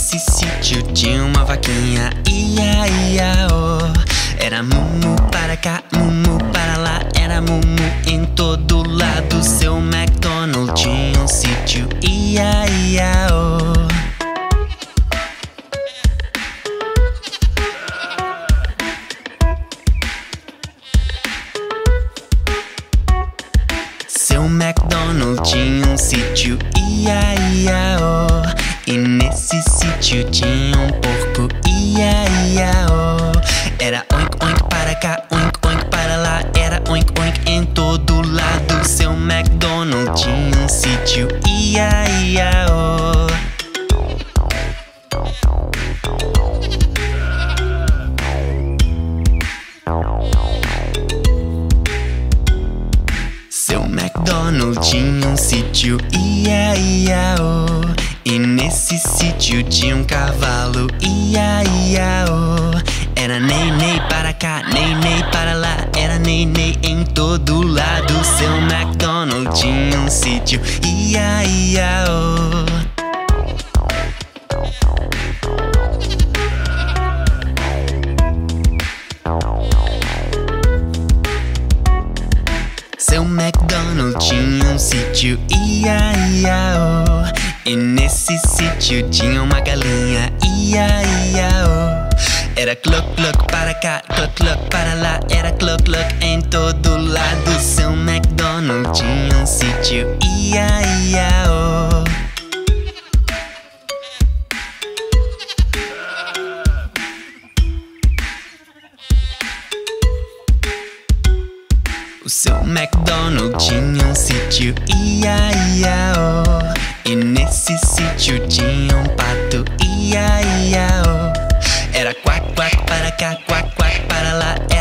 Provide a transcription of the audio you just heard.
nesse sítio tinha uma vaquinha, ia, ia, oh. Era mumu para cá, mumu para lá, era mumu em todo lado. Seu Macdonald tinha um sítio, ia, ia, oh. Seu Macdonald tinha um sítio, ia, ia, oh. E nesse sítio tinha um porco, ia, ia, oh. Era oink, oink para cá, oink, oink para lá, era oink, oink em todo lado. Seu Macdonald tinha um sítio, ia, ia, oh. Seu Macdonald tinha um sítio, ia, ia, oh. E nesse sítio tinha um cavalo, ia, ia, oh. Era nei, nei para cá, nei, nei para lá, era nei, nei em todo lado. Seu Macdonald tinha um sítio, ia, ia, oh. Seu Macdonald tinha um sítio, ia, ia, oh. E nesse sítio tinha uma galinha, ia, ia, oh. Era cluck, cluck para cá, cluck, cluck para lá, era cluck, cluck em todo lado. Seu Macdonald tinha um sítio, ia, ia, oh. O seu Macdonald tinha um sítio, ia, ia, oh. E nesse sítio tinha um pato, ia, ia, oh. Era quack, quack para cá, quack, quack para lá,